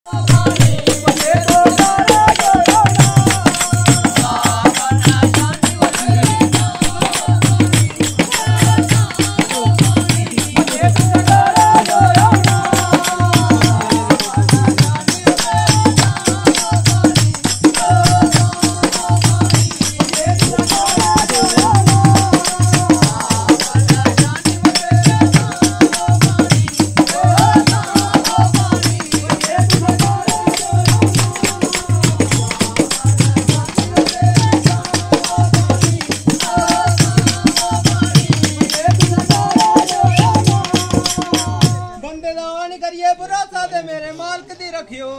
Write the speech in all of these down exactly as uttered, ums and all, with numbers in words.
करिए भरोसा ते मेरे मालिक दी रखियो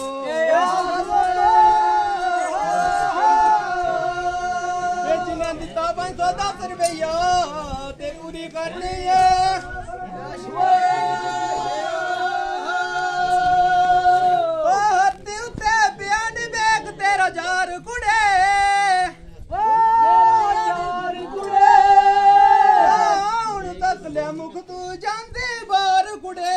जिन्हें दिता पांच सौ दस रुपया ते पूरी करनी है हत्ती उत्ते प्यानी बेग तेरा जार कुड़े हुण तक ले मुख तू जांदी बार कुड़े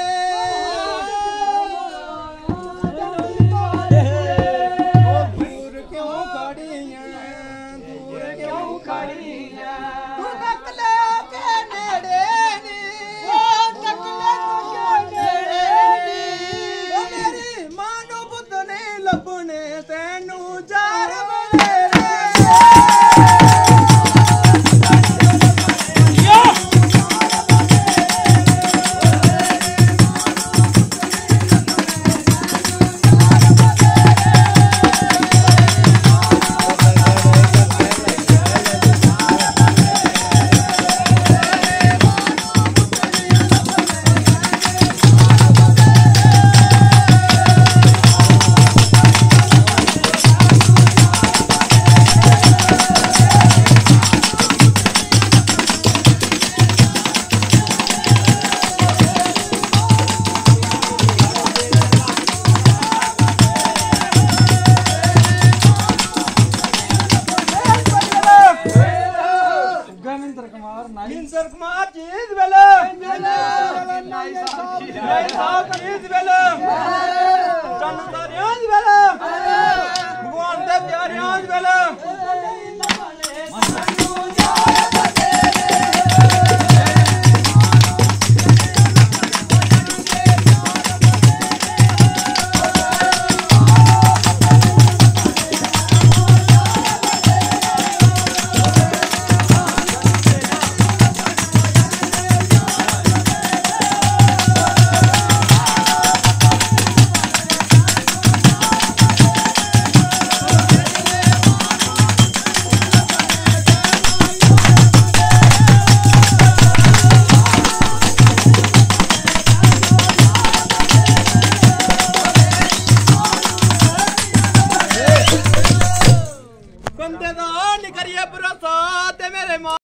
Mincer Kumar cheese bela, Nai Saab cheese bela, Chandu Tariyan bela, Bhagwan Dev Pyariyan bela. बंदे दा निकरिए भरोसा ते मेरे